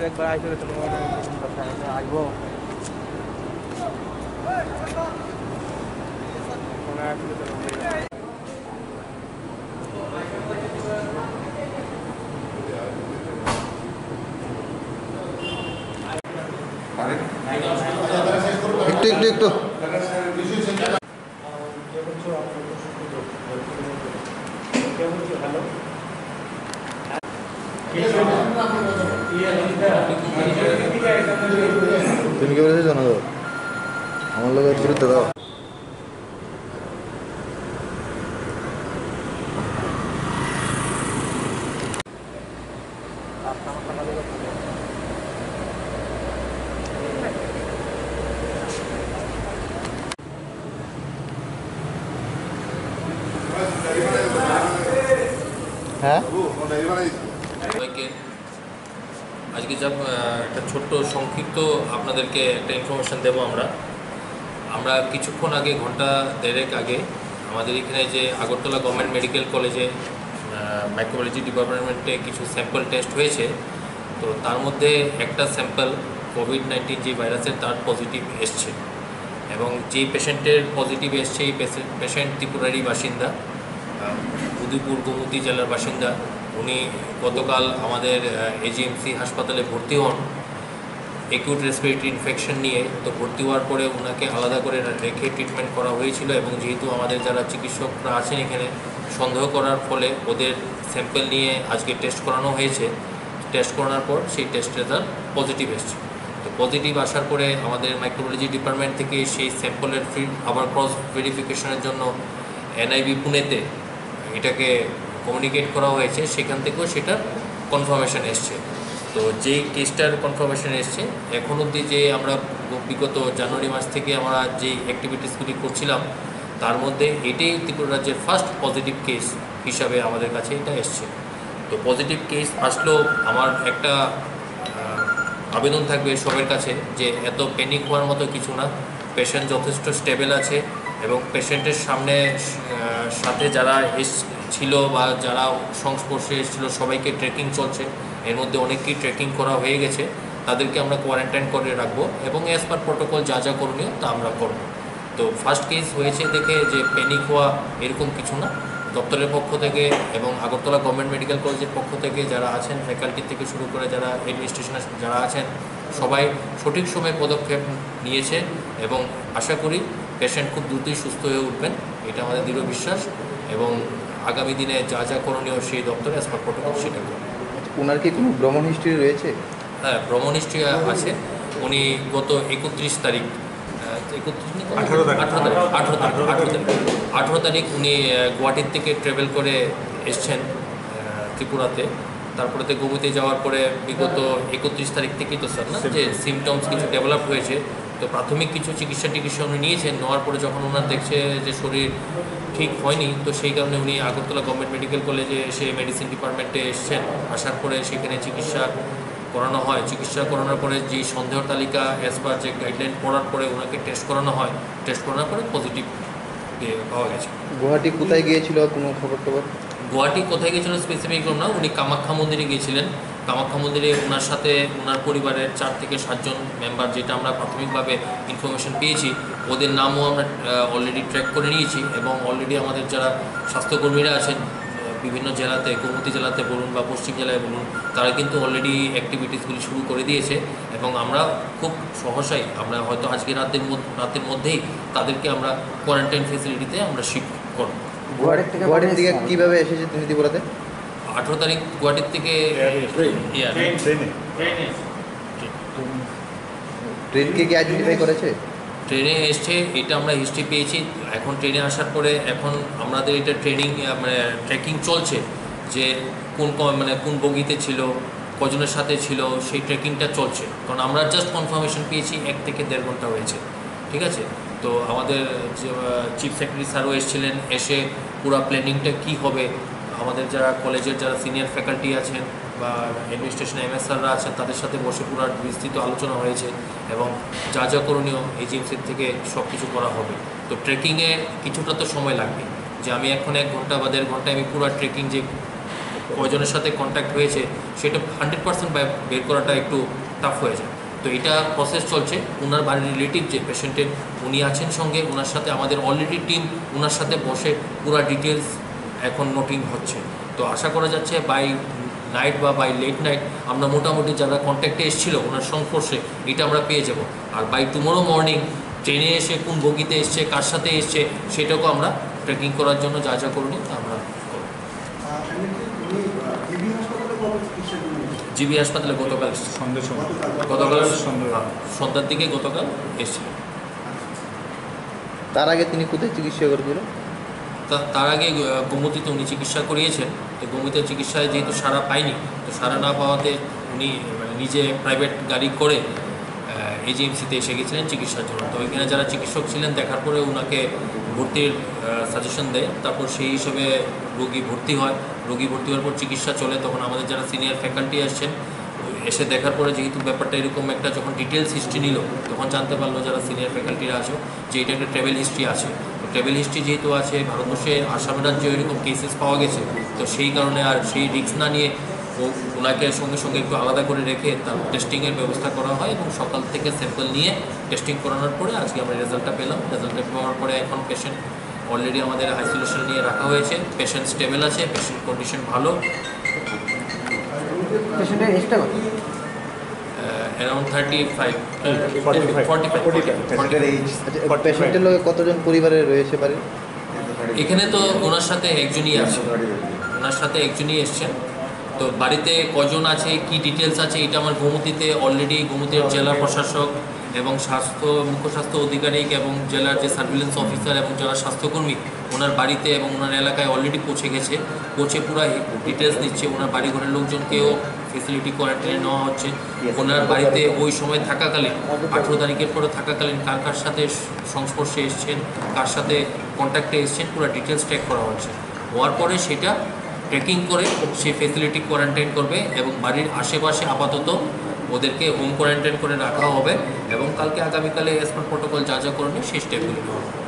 একবার আসলে তো আসবো আসলে তো একটু একটু একটু তুমি কি বলেছো জানো আমার লোক বিরুদ্ধে দাও হ্যাঁ সবাইকে আজকে যা একটা ছোট্ট সংক্ষিপ্ত আপনাদেরকে একটা ইনফরমেশান দেবো আমরা কিছুক্ষণ আগে ঘন্টা দেড়েক আগে আমাদের এখানে যে আগরতলা গভর্নমেন্ট মেডিকেল কলেজে মাইক্রোবায়োলজি ডিপার্টমেন্টে কিছু স্যাম্পল টেস্ট হয়েছে। তো তার মধ্যে একটা স্যাম্পল কোভিড-19 যে ভাইরাসের তার পজিটিভ এসছে এবং যে পেশেন্টের পজিটিভ এসছে এই পেশেন্ট ত্রিপুরারই বাসিন্দা, উদয়পুর গোমতী জেলার বাসিন্দা। উনি গতকাল আমাদের এজিএমসি হাসপাতালে ভর্তি হন অ্যাকিউট রেসপিরেটরি ইনফেকশন নিয়ে। তো ভর্তি হওয়ার পরে ওনাকে আলাদা করে রেখে ট্রিটমেন্ট করা হয়েছিল এবং যেহেতু আমাদের যারা চিকিৎসকরা আছেন এখানে সন্দেহ করার ফলে ওদের স্যাম্পল নিয়ে আজকে টেস্ট করানো হয়েছে। টেস্ট করানোর পর সেই টেস্ট রেজাল্ট পজিটিভ এসছে। তো পজিটিভ আসার পরে আমাদের মাইক্রোবায়োলজি ডিপার্টমেন্ট থেকে সেই স্যাম্পলের আবার ক্রস ভেরিফিকেশনের জন্য এনআইভি পুনেতে এটাকে কমিউনিকেট করা হয়েছে, সেখান থেকেও সেটার কনফার্মেশন এসছে। তো যেই কেসটার কনফার্মেশন এসছে এখন অবধি যে আমরা বিগত জানুয়ারি মাস থেকে আমরা যেই অ্যাক্টিভিটিসগুলি করছিলাম তার মধ্যে এটাই ত্রিপুরা রাজ্যের ফার্স্ট পজিটিভ কেস হিসাবে আমাদের কাছে এটা এসছে। তো পজিটিভ কেস আসলেও আমার একটা আবেদন থাকবে সবার কাছে যে এত প্যানিক হওয়ার মতো কিছু না। পেশেন্ট যথেষ্ট স্টেবল আছে এবং পেশেন্টের সাথে যারা ছিল বা যারা সংস্পর্শে এসেছিল সবাইকে ট্রেকিং চলছে। এর মধ্যে অনেককেই ট্রেকিং করা হয়ে গেছে, তাদেরকে আমরা কোয়ারেন্টাইন করে রাখবো এবং অ্যাজ পার প্রোটোকল যা যা করণীয় তা আমরা করব। তো ফার্স্ট কেস হয়েছে দেখে যে প্যানিক হওয়া এরকম কিছু না। দপ্তরের পক্ষ থেকে এবং আগরতলা গভর্নমেন্ট মেডিকেল কলেজের পক্ষ থেকে যারা আছেন ফ্যাকাল্টি থেকে শুরু করে যারা অ্যাডমিনিস্ট্রেশনে যারা আছেন সবাই সঠিক সময়ে পদক্ষেপ নিয়েছে এবং আশা করি পেশেন্ট খুব দ্রুতই সুস্থ হয়ে উঠবেন, এটা আমাদের দৃঢ় বিশ্বাস। এবং আগামী দিনে যা যা করণীয় সেই দপ্তরে অ্যাজ পার প্রোটোকল সেটা করবে। ওনার কি কোনো ভ্রমণ হিস্ট্রি রয়েছে? হ্যাঁ, ভ্রমণ হিস্ট্রি আছে। উনি গত 31 তারিখ 18 তারিখ উনি গুয়াহাটির থেকে ট্রেভেল করে এসছেন ত্রিপুরাতে। তারপরেতে গোমতীতে যাওয়ার পরে বিগত 31 তারিখ থেকেই তো স্যার না যে সিমটমস কিছু ডেভেলপ হয়েছে। তো প্রাথমিক কিছু চিকিৎসা উনি নিয়েছেন। নেওয়ার পরে যখন ওনার দেখছে যে শরীর ঠিক হয়নি, তো সেই কারণে উনি আগরতলা গভর্নমেন্ট মেডিকেল কলেজে এসে মেডিসিন ডিপার্টমেন্টে এসছেন। আসার পরে সেখানে চিকিৎসা করানো হয়। চিকিৎসা করানোর পরে যেই সন্দেহ তালিকা অ্যাজ পার যে গাইডলাইন পড়ার পরে ওনাকে টেস্ট করানো হয়। টেস্ট করানোর পরে পজিটিভ পাওয়া গেছে। গুয়াহাটি কোথায় গিয়েছিল কোনো খবর টবর? গুয়াহাটি কোথায় গিয়েছিল স্পেসিফিক না, উনি কামাখ্যা মন্দিরে গিয়েছিলেন। কামাখ্যা মন্দিরে ওনার সাথে ওনার পরিবারের 4 থেকে 7 জন মেম্বার, যেটা আমরা প্রাথমিকভাবে ইনফরমেশন পেয়েছি, ওদের নামও আমরা অলরেডি ট্র্যাক করে নিয়েছি এবং অলরেডি আমাদের যারা স্বাস্থ্যকর্মীরা আছেন বিভিন্ন জেলাতে, গোমতী জেলাতে বলুন বা পশ্চিম জেলায় বলুন, তারা কিন্তু অলরেডি অ্যাক্টিভিটিসগুলি শুরু করে দিয়েছে এবং আমরা খুব সহসাই আমরা হয়তো আজকে রাতের মধ্যেই তাদেরকে আমরা কোয়ারেন্টাইন ফেসিলিটিতে আমরা শিফট করব। গুয়াহাটি থেকে কীভাবে এসেছে তুমি ত্রিপুরাতে? 18 তারিখ গুয়াহাটির থেকে ট্রেনকে কি আইডেন্টিফাই করেছে? ট্রেনে এসছে, এটা আমরা হিস্ট্রি পেয়েছি। এখন ট্রেনে আসার পরে এখন আমাদের এটা ট্রেকিং চলছে যে কোন বগিতে ছিল, কজনের সাথে ছিল, সেই ট্রেকিংটা চলছে। কারণ আমরা জাস্ট কনফার্মেশন পেয়েছি 1 থেকে 1.5 ঘন্টা হয়েছে, ঠিক আছে। তো আমাদের চিফ সেক্রেটারি স্যারও এসেছিলেন, এসে পুরো প্ল্যানিংটা কী হবে, আমাদের যারা কলেজের যারা সিনিয়র ফ্যাকাল্টি আছেন বা অ্যাডমিনিস্ট্রেশন এমএসআররা আছেন তাদের সাথে বসে পুরো বিস্তৃত আলোচনা হয়েছে এবং যা যা করণীয় এজিএমসির থেকে সব কিছু করা হবে। তো ট্রেকিংয়ে কিছুটা তো সময় লাগবে, যে আমি এখন 1 ঘন্টা বা 1.5 ঘন্টায় আমি পুরো ট্রেকিং যে কয়জনের সাথে কন্ট্যাক্ট হয়েছে সেটা 100% বের করাটা একটু টাফ হয়ে যায়। তো এটা প্রসেস চলছে। ওনার বাড়ির রিলেটিভ যে পেশেন্টের উনি আছেন সঙ্গে, ওনার সাথে আমাদের অলরেডি টিম ওনার সাথে বসে পুরো ডিটেলস এখন নোটিং হচ্ছে। তো আশা করা যাচ্ছে বাই নাইট বা বাই লেট নাইট আমরা মোটামুটি যারা কন্ট্যাক্টে এসেছিলো ওনার সংস্পর্শে এটা আমরা পেয়ে যাব। আর বাই টুমোরো মর্নিং ট্রেনে এসে কোন বগিতে এসছে, কার সাথে এসছে, সেটাকেও আমরা ট্রেকিং করার জন্য যা যা করবো আমরা করব। জিবি হাসপাতালে গতকাল এসছে, গতকাল সন্ধ্যার দিকে গতকাল এসেছিল। তার আগে তিনি কোথায় চিকিৎসা করেছিল? তার আগে গোমতীতে উনি চিকিৎসা করিয়েছেন। তো গোমতীর চিকিৎসায় যেহেতু সাড়া পায়নি, তো সাড়া না পাওয়াতে উনি নিজে প্রাইভেট গাড়ি করে এজিএমসিতে এসে গেছিলেন চিকিৎসার জন্য। তো ওইখানে যারা চিকিৎসক ছিলেন দেখার পরে ওনাকে ভর্তির সাজেশন দেয়। তারপর সেই হিসেবে রোগী ভর্তি হয়। রোগী ভর্তি হওয়ার পর চিকিৎসা চলে। তখন আমাদের যারা সিনিয়র ফ্যাকাল্টি আসছেন এসে দেখার পরে যেহেতু ব্যাপারটা এরকম একটা যখন ডিটেলস হিস্ট্রি নিল তখন জানতে পারলো যারা সিনিয়র ফ্যাকাল্টিরা আছে যে এটা একটা ট্রাভেল হিস্ট্রি আছে। তো ট্রাভেল হিস্ট্রি যেহেতু আছে, ভারতবর্ষে আসাম রাজ্যে এরকম কেসেস পাওয়া গেছে, তো সেই কারণে আর সেই রিস্ক না নিয়ে ওনাকে সঙ্গে সঙ্গে একটু আলাদা করে রেখে তার টেস্টিংয়ের ব্যবস্থা করা হয় এবং সকাল থেকে স্যাম্পল নিয়ে টেস্টিং করানোর পরে আজকে আমরা রেজাল্টটা পেলাম। রেজাল্টটা পাওয়ার পরে এখন পেশেন্ট অলরেডি আমাদের আইসোলেশন নিয়ে রাখা হয়েছে। পেশেন্ট স্টেবল আছে, পেশেন্ট কন্ডিশন ভালো। পেশেন্টের এজটা কত? অ্যারাউন্ড 35 পেশেন্টের লোকে কতজন পরিবারে রয়েছে বাড়ির? এখানে তো ওনার সাথে একজনই আছে, ওনার সাথে একজনই এসছেন। তো বাড়িতে কজন আছে, কি ডিটেলস আছে, এটা আমার গোমতীতে অলরেডি গোমতীর জেলা প্রশাসক এবং মুখ্য স্বাস্থ্য আধিকারিক এবং জেলার যে সার্ভিলেন্স অফিসার এবং যারা স্বাস্থ্যকর্মী ওনার বাড়িতে এবং ওনার এলাকায় অলরেডি পৌঁছে গেছে। পৌঁছে পুরো ডিটেলস দিচ্ছে। ওনার বাড়ি ঘরের লোকজনকেও ফেসিলিটি কোয়ারেন্টাইনে নেওয়া হচ্ছে। ওনার বাড়িতে ওই সময় থাকাকালীন 18 তারিখের পরে থাকাকালীন কার কার সাথে সংস্পর্শে এসছেন, কার সাথে কন্ট্যাক্টে এসছেন, পুরো ডিটেলস ট্র্যাক করা হচ্ছে। হওয়ার পরে সেটা ট্রেকিং করে সে ফেসিলিটি কোয়ারেন্টাইন করবে এবং বাড়ির আশেপাশে আপাতত ওদেরকে হোম কোয়ারেন্টাইন করে রাখা হবে এবং কালকে আগামীকালে অ্যাজ পার প্রোটোকল যা যা করবে সেই স্টেপগুলি নেওয়া হবে।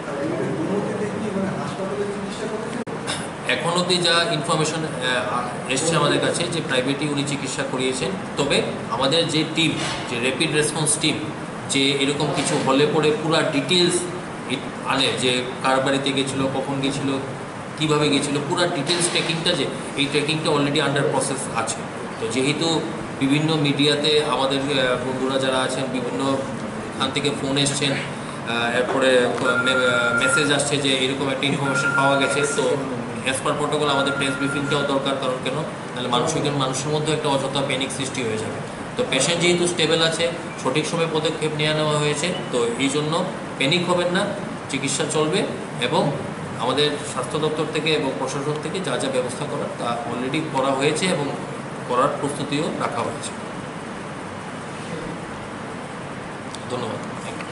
এখন অবধি যা ইনফরমেশন এসছে আমাদের কাছে যে প্রাইভেটই উনি চিকিৎসা করিয়েছেন। তবে আমাদের যে টিম, যে র্যাপিড রেসপন্স টিম, যে এরকম কিছু হলে পরে পুরো ডিটেলস আনে যে কার বাড়িতে গেছিলো, কখন গেছিলো, কীভাবে গেছিলো, পুরো ডিটেলস ট্রেকিংটা, যে এই ট্রেকিংটা অলরেডি আন্ডার প্রসেস আছে। তো যেহেতু বিভিন্ন মিডিয়াতে আমাদের বন্ধুরা যারা আছেন বিভিন্ন খান থেকে ফোন এসছেন, এরপরে মেসেজ আসছে যে এরকম একটা ইনফরমেশন পাওয়া গেছে, তো অ্যাজ পার প্রোটোকল আমাদের প্রেস ব্রিফিংটাও দরকার। কারণ কেন, তাহলে মানুষের মধ্যে একটা অযথা প্যানিক সৃষ্টি হয়ে যাবে। তো পেশেন্ট যেহেতু স্টেবল আছে, সঠিক সময় পদক্ষেপ নেওয়া হয়েছে, তো এই জন্য প্যানিক হবেন না, চিকিৎসা চলবে এবং আমাদের স্বাস্থ্য দপ্তর থেকে এবং প্রশাসন থেকে যা যা ব্যবস্থা করার তা অলরেডি করা হয়েছে এবং করার প্রস্তুতিও রাখা হয়েছে। ধন্যবাদ।